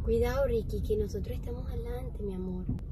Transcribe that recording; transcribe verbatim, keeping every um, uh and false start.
Cuidado, Ricky, que nosotros estamos adelante, mi amor.